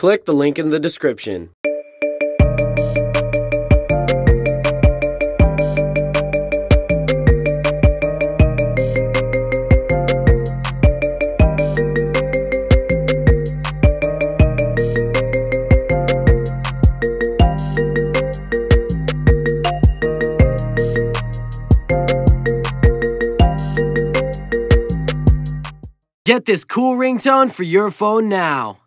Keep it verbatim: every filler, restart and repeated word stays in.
click the link in the description. Get this cool ringtone for your phone now.